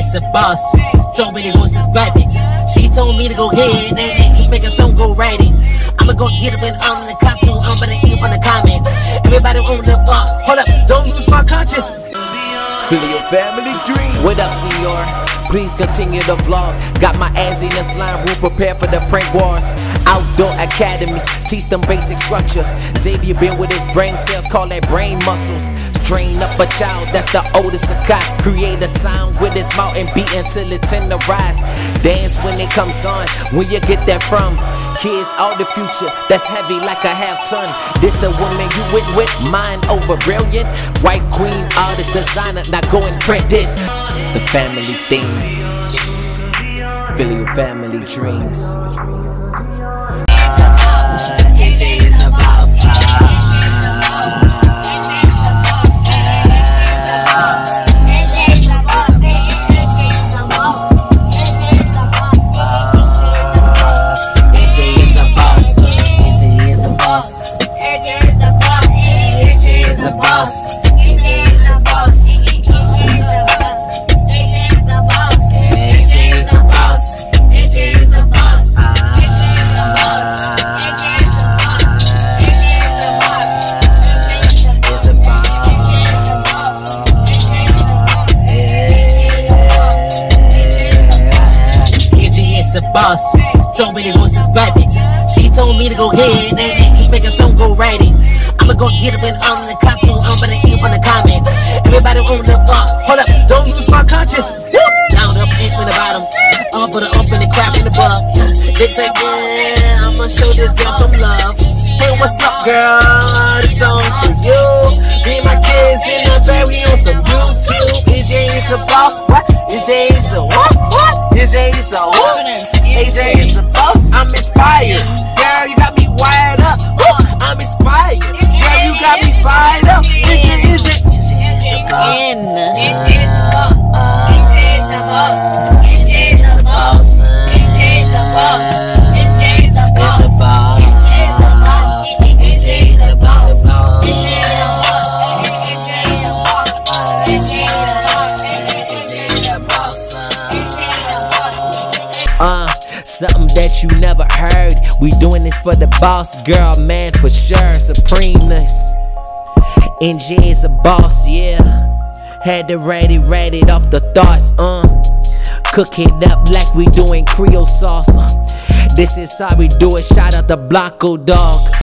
is a boss. Told me the ghost is baby. She told me to go ahead and make a song go righty. I'ma go get it when I'm in the cartoon. I'm gonna eat from the comments. Everybody on the box. Hold up, don't lose my conscience. Feel your family dream. What up, senor? Please continue the vlog. Got my ass in the slime room, prepared for the prank wars. Outdoor Academy, teach them basic structure. Xavier been with his brain cells, call that brain muscles. Strain up a child, that's the oldest of kind. Create a sound with his mouth and beat until it tenderized. Dance when it comes on, when you get that from. Kids, all the future, that's heavy like a half ton. This the woman you with, mind over brilliant. White queen, artist, designer, now go and print this. The family theme. Feel your family dreams. Boss, told me the ghost is baby. She told me to go ahead and make a song go righty. I'ma go get it when I'm in the cartoon. I'm gonna eat from the comments. Everybody on the box. Hold up, don't lose my conscience. Down up in the bottom. I'ma put it up in the crap in the butt. They say, yeah, I'ma show this girl some love. Hey, what's up, girl? This song for you. Me and my kids in the bed, we on some YouTube. AJ is a boss. What? AJ is a what? What? AJ is a what? AJ is the boss, I'm inspired. Girl, you got me wired up. I'm inspired. Girl, you got me fired up. Is it? Something that you never heard. We doing this for the boss, girl, man, for sure. Supremeness. NJ is a boss, yeah. Had to write it off the thoughts, Cook it up like we doing Creole sauce. This is how we do it. Shout out the Blanco dog.